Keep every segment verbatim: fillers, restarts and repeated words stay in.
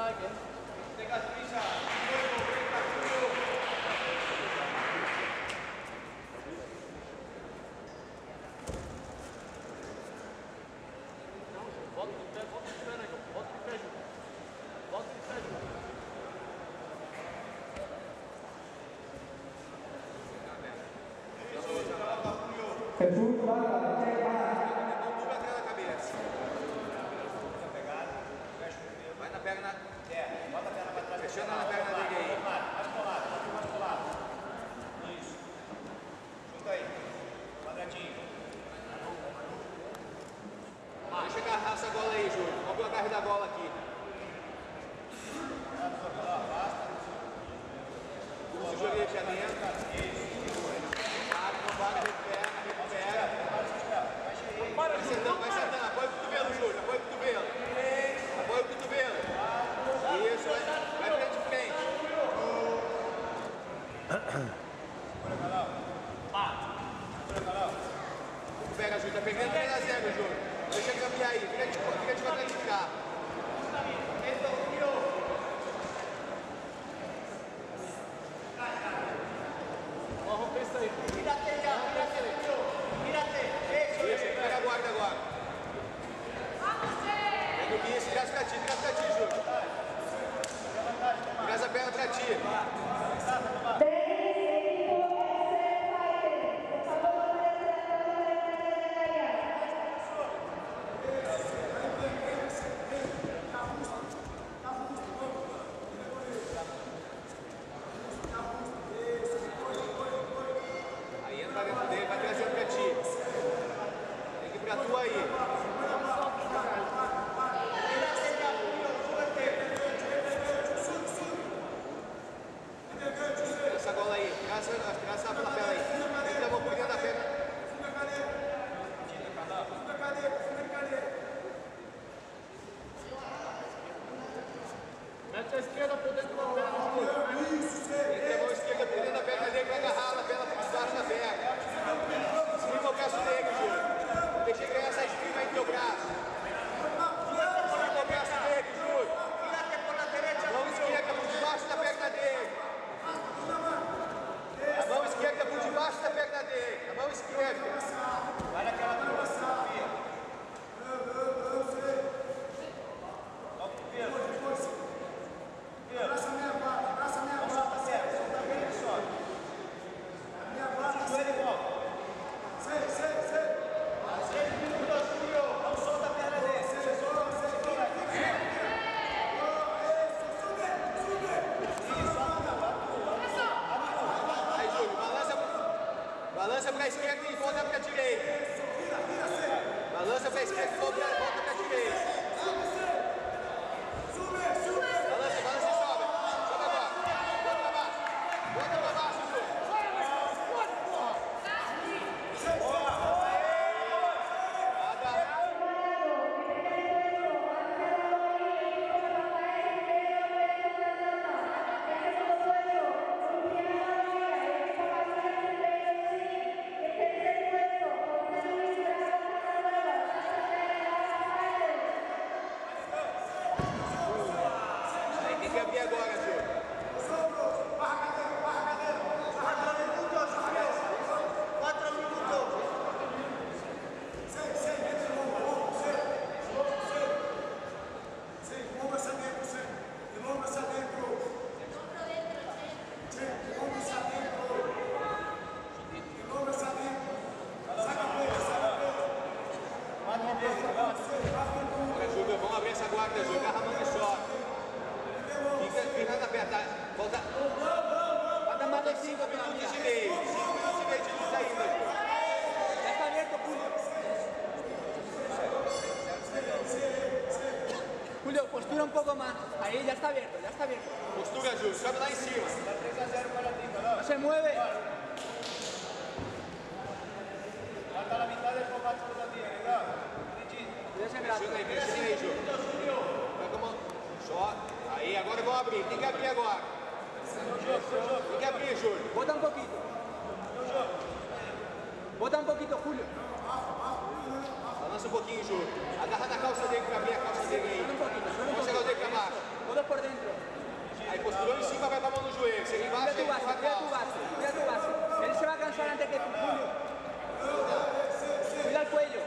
Volta de pé, volta de pé, né? Volta de pé, Ju. Volta de pé, Ju. É tudo, vai lá, vai Não dura atrás da cabeça. Vai na perna. É, bota a perna para trás. Fechando na perna dele aí. Mais colado, mais colado. Isso. Junta aí. Quadradinho. Deixa eu agarrar essa gola aí, Júlio. Vamos ver o agarre da gola aqui. Usa o joelho aqui dentro. Isso. Para, não para, recupera, recupera. Vai sentando, vai sentando. Apoia o cotovelo, Júlio. Apoia o cotovelo. Apoia o cotovelo. Isso, vai, vai frente de frente. Pega, Júlio. Tá pegando três a zero, Júlio. Deixa ele cambiar aí. Fica de, fica de contra de cá. Vamos romper isso aí. Vira-te já, vira-te. Vira-te. Isso, pega a guarda agora. Pega o bicho, traz pra ti, traz pra ti, Júlio. Traz a perna pra ti. Aí entra dentro dele, vai trazendo pra ti. Tem que ir pra tu aí. Essa gola aí, traça, traça pela pela aí. Entra a mão por dentro da perna. Mete a esquerda por dentro da perna. Entra a mão esquerda por dentro da perna dele, vai agarrar a perna por debaixo da perna. Esquiva o braço dele, Júlio. Deixa ele ganhar essa esquiva aí no teu braço. Esquiva o braço dele, Júlio. A mão esquerda por debaixo da perna dele. A mão esquerda por debaixo da perna dele. A mão esquerda. Vai naquela promoção, filho. Abraça a minha barra, abraça a minha barra. Solta certo, solta bem e sobe. A minha barra, segura ele volta. Sei, sei, sei. Seis minutos, Júlio. Não solta a perna dele. Sei, solta, sei, solta. Sube, sube. Isso, solta, vai. Aí, Júlio, balança, balança pra esquerda e volta pra direita. Balança pra esquerda e volta pra direita. Júlio, vamos abrir essa guarda, Júlio. Agarra a mão e sobe. Fica virando a perna. Volta. Vai dar mais cinco minutos e meio. cinco minutos e meio de luta ainda, Júlio. Já está aberto, Júlio. Julio, postura un poco más. Ahí ya está abierto, ya está abierto. Postura, Júlio. Sobe lá em cima. três a zero para ti, não? No se mueve. Falta a metade del combate por la tía, legal? Cuídese brazo. Pressiona aí, pressiona aí, Júlio. Vai como... Só. Aí, agora eu vou abrir. Tem que abrir agora. Tem que abrir, Júlio. Bota un poquito. Bota un poquito, Julio. Balança um pouquinho, Júlio. Agarra na calça dele pra abrir a calça dele aí. Suena un poquito, suena un Vamos chegar o poquito. dele pra baixo. Todos por dentro. cuida tu base, cuida tu base. Él se va a cansar antes que tú, Julio. Cuida el cuello.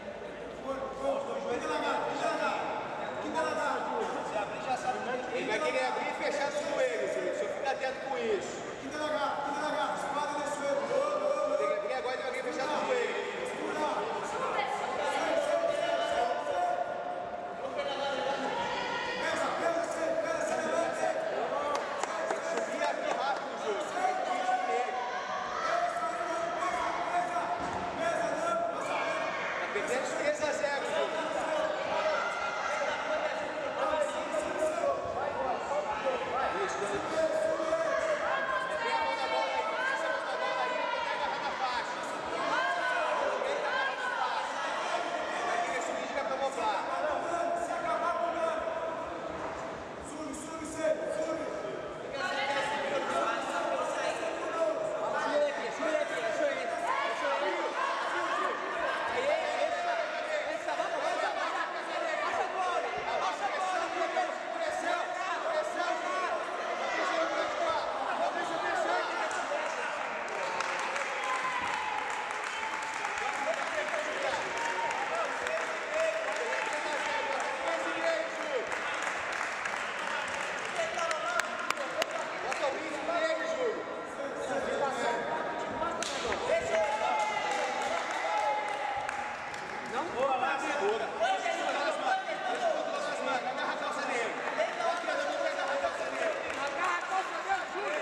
Ele vai querer abrir e fechar os joelhos, Júlio. Só fica atento com isso. Tem que abrir agora e vai querer fechar os joelhos. três a zero, Júlio. Isso, Júlio. Tem a mão na bola aí, não precisa a mão na bola aí, não tem agarrar na faixa. Ninguém tá agarrando na faixa. Vai querer subir e vai camuflar. Sube de pie, sube de pie, eso es. Eso es. Ahí es, esa, esa, vamos, vamos a pasar. Pasa por ahora, pasa por ahora, Julio. Pressão, pressão, Júlio. Pressão, pressão. Não deixa pressão. Bota o ritmo nele, Júlio. Boa, lá, segura. Deixa eu controlar as mãos. Deixa eu controlar as mãos. Agarra a calça nele. Aqui, eu não vou agarrar a calça nele. Agarra a costa dele, Julio.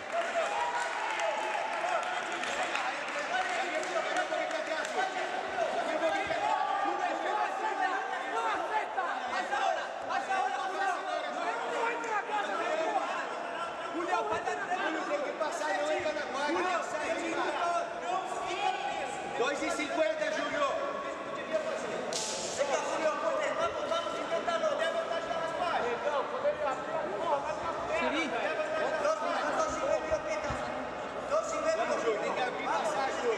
Julio, falta tres Tem minutos. que passar e não entra na guarda. Tem que sair de lá. dois e cinquenta, Júlio. Então, quando ele abrir a porra, vai pra Siri. Vamos, Júlio. Tem que abrir e passar, Júlio.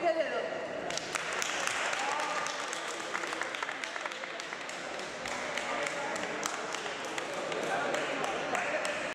qué dedo?